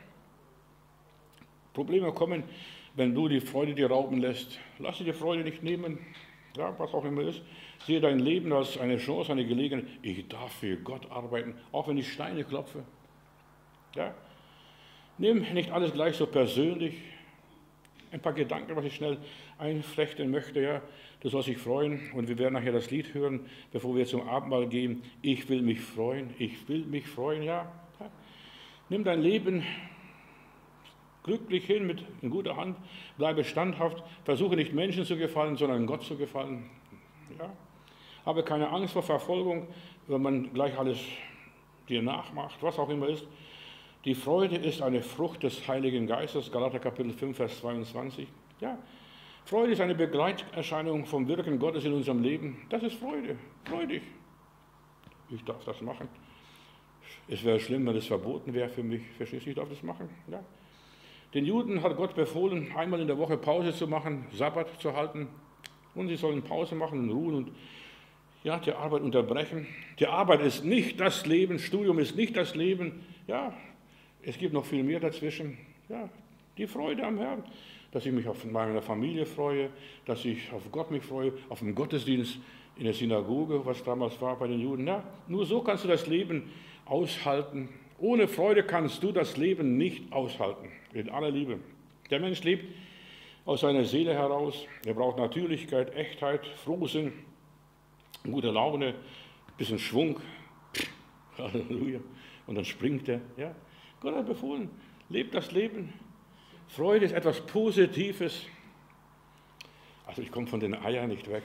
Probleme kommen, wenn du die Freude dir rauben lässt. Lass dir die Freude nicht nehmen, ja, was auch immer ist. Sehe dein Leben als eine Chance, eine Gelegenheit. Ich darf für Gott arbeiten, auch wenn ich Steine klopfe. Ja. Nimm nicht alles gleich so persönlich. Ein paar Gedanken, was ich schnell einflechten möchte. Ja. Du sollst dich freuen und wir werden nachher das Lied hören, bevor wir zum Abendmahl gehen. Ich will mich freuen, ja. Nimm dein Leben glücklich hin, in guter Hand, bleibe standhaft, versuche nicht Menschen zu gefallen, sondern Gott zu gefallen. Ja. Habe keine Angst vor Verfolgung, wenn man gleich alles dir nachmacht, was auch immer ist. Die Freude ist eine Frucht des Heiligen Geistes, Galater Kapitel 5, Vers 22. Ja. Freude ist eine Begleiterscheinung vom Wirken Gottes in unserem Leben. Das ist Freude, freudig. Ich darf das machen. Es wäre schlimm, wenn es verboten wäre für mich. Verstehst du, ich darf das machen. Ja. Den Juden hat Gott befohlen, einmal in der Woche Pause zu machen, Sabbat zu halten. Und sie sollen Pause machen und ruhen und ja, die Arbeit unterbrechen. Die Arbeit ist nicht das Leben, Studium ist nicht das Leben. Ja, es gibt noch viel mehr dazwischen. Ja, die Freude am Herrn, dass ich mich auf meine Familie freue, dass ich auf Gott mich freue, auf den Gottesdienst in der Synagoge, was damals war bei den Juden. Ja, nur so kannst du das Leben aushalten. Ohne Freude kannst du das Leben nicht aushalten. In aller Liebe. Der Mensch lebt aus seiner Seele heraus. Er braucht Natürlichkeit, Echtheit, Frohsinn, gute Laune, ein bisschen Schwung. Halleluja. Und dann springt er. Ja. Gott hat befohlen, lebt das Leben. Freude ist etwas Positives. Also ich komme von den Eiern nicht weg.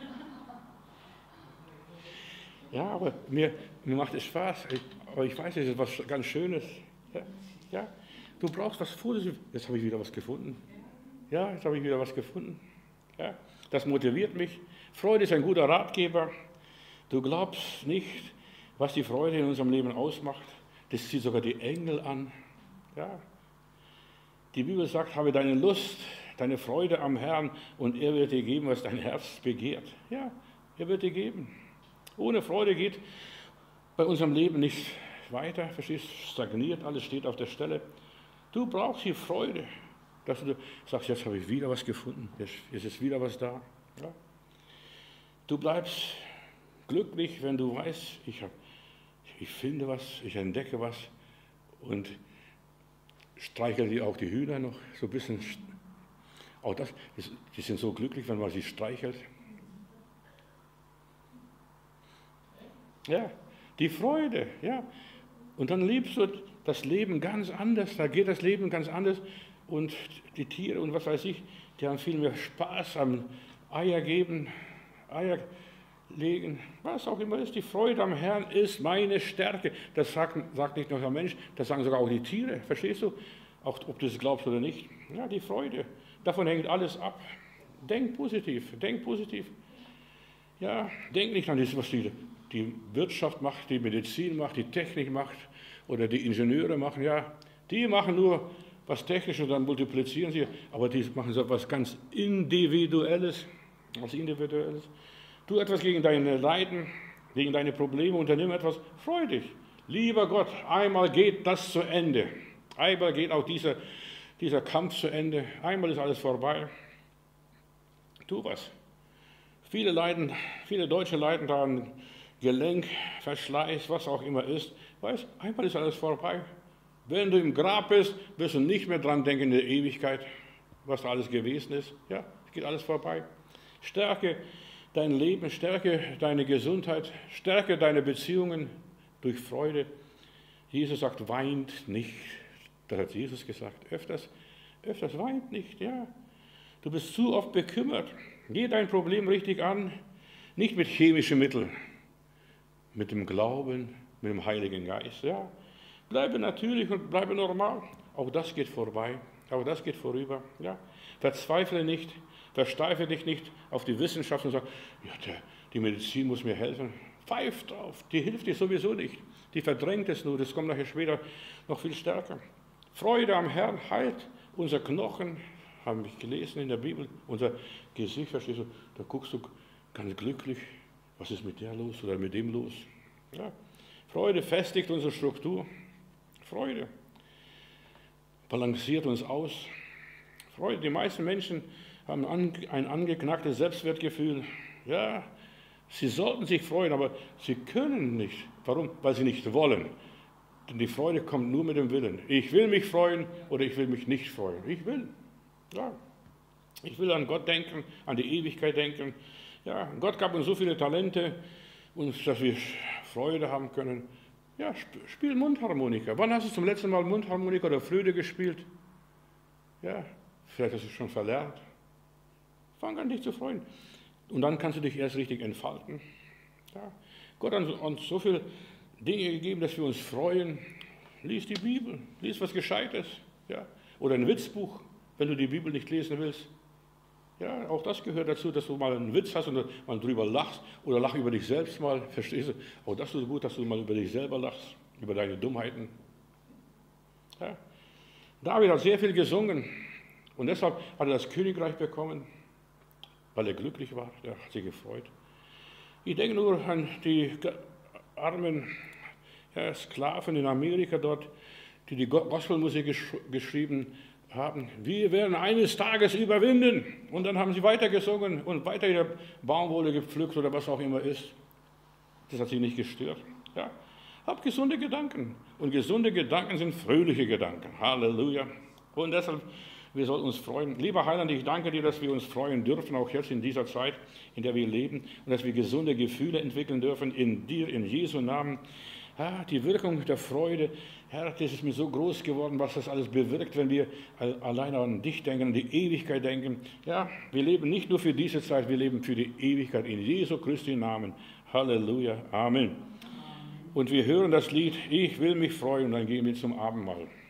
Ja, aber mir macht es Spaß. Aber ich weiß, es ist was ganz Schönes. Ja, ja. Du brauchst was Positives. Jetzt habe ich wieder was gefunden. Ja, jetzt habe ich wieder was gefunden. Ja, das motiviert mich. Freude ist ein guter Ratgeber. Du glaubst nicht, was die Freude in unserem Leben ausmacht. Das zieht sogar die Engel an. Ja. Die Bibel sagt, habe deine Lust, deine Freude am Herrn und er wird dir geben, was dein Herz begehrt. Ja, er wird dir geben. Ohne Freude geht bei unserem Leben nicht weiter. Verstehst du? Stagniert, alles steht auf der Stelle. Du brauchst die Freude, dass du sagst, jetzt habe ich wieder was gefunden, jetzt ist wieder was da. Ja. Du bleibst glücklich, wenn du weißt, ich finde was, ich entdecke was und streichel dir auch die Hühner noch so ein bisschen. Auch die sind so glücklich, wenn man sie streichelt. Ja, Die Freude, ja. Und dann lebst du das Leben ganz anders, da geht das Leben ganz anders. Und die Tiere und was weiß ich, die haben viel mehr Spaß am Eier geben, Eier legen, was auch immer ist. Die Freude am Herrn ist meine Stärke. Das sagt nicht nur der Mensch, das sagen sogar auch die Tiere, verstehst du? Auch ob du es glaubst oder nicht. Ja, die Freude, davon hängt alles ab. Denk positiv, denk positiv. Ja, denk nicht an das, was die Wirtschaft macht, die Medizin macht, die Technik macht oder die Ingenieure machen. Ja, die machen nur was Technisches und dann multiplizieren sie, aber die machen so etwas ganz Individuelles, Tu etwas gegen deine Leiden, gegen deine Probleme, unternimm etwas, freu dich. Lieber Gott, einmal geht das zu Ende. Einmal geht auch dieser Kampf zu Ende. Einmal ist alles vorbei. Tu was. Viele Deutsche leiden daran, Gelenkverschleiß, was auch immer ist. Weißt, einmal ist alles vorbei. Wenn du im Grab bist, wirst du nicht mehr dran denken in der Ewigkeit, was da alles gewesen ist. Ja, es geht alles vorbei. Stärke dein Leben, stärke deine Gesundheit, stärke deine Beziehungen durch Freude. Jesus sagt, weint nicht. Das hat Jesus gesagt. Öfters weint nicht, ja. Du bist zu oft bekümmert. Geh dein Problem richtig an, nicht mit chemischen Mitteln, mit dem Glauben, mit dem Heiligen Geist, ja. Bleibe natürlich und bleibe normal. Auch das geht vorbei, auch das geht vorüber, ja. Verzweifle nicht, versteife dich nicht auf die Wissenschaft und sag, ja, die Medizin muss mir helfen. Pfeif drauf, die hilft dir sowieso nicht. Die verdrängt es nur, das kommt nachher später noch viel stärker. Freude am Herrn heilt unser Knochen, haben wir gelesen in der Bibel, unser Gesicht, verstehst du, da guckst du ganz glücklich, was ist mit der los oder mit dem los. Ja. Freude festigt unsere Struktur, Freude balanciert uns aus. Freude, die meisten Menschen haben ein angeknacktes Selbstwertgefühl. Ja, sie sollten sich freuen, aber sie können nicht. Warum? Weil sie nicht wollen. Denn die Freude kommt nur mit dem Willen. Ich will mich freuen oder ich will mich nicht freuen. Ich will. Ja. Ich will an Gott denken, an die Ewigkeit denken. Ja, Gott gab uns so viele Talente, dass wir Freude haben können. Ja, spiel Mundharmonika. Wann hast du zum letzten Mal Mundharmonika oder Flöte gespielt? Ja, vielleicht hast du es schon verlernt. Fang an, dich zu freuen. Und dann kannst du dich erst richtig entfalten. Ja. Gott hat uns so viele Dinge gegeben, dass wir uns freuen. Lies die Bibel, lies was Gescheites. Ja. Oder ein Witzbuch, wenn du die Bibel nicht lesen willst. Ja, auch das gehört dazu, dass du mal einen Witz hast und mal drüber lachst oder lach über dich selbst mal, verstehst du? Auch das ist gut, dass du mal über dich selber lachst, über deine Dummheiten. Ja. David hat sehr viel gesungen und deshalb hat er das Königreich bekommen, weil er glücklich war, er hat sich gefreut. Ich denke nur an die armen Sklaven in Amerika dort, die Gospelmusik geschrieben haben. Wir werden eines Tages überwinden. Und dann haben sie weiter gesungen und weiter ihre Baumwolle gepflückt oder was auch immer ist. Das hat sie nicht gestört. Ja. Hab gesunde Gedanken. Und gesunde Gedanken sind fröhliche Gedanken. Halleluja. Und deshalb, wir sollten uns freuen. Lieber Heiland, ich danke dir, dass wir uns freuen dürfen, auch jetzt in dieser Zeit, in der wir leben. Und dass wir gesunde Gefühle entwickeln dürfen in dir, in Jesu Namen. Ja, die Wirkung der Freude, Herr, das ist mir so groß geworden, was das alles bewirkt, wenn wir allein an dich denken, an die Ewigkeit denken. Ja, wir leben nicht nur für diese Zeit, wir leben für die Ewigkeit in Jesu Christi Namen. Halleluja, Amen. Und wir hören das Lied, ich will mich freuen, und dann gehen wir zum Abendmahl.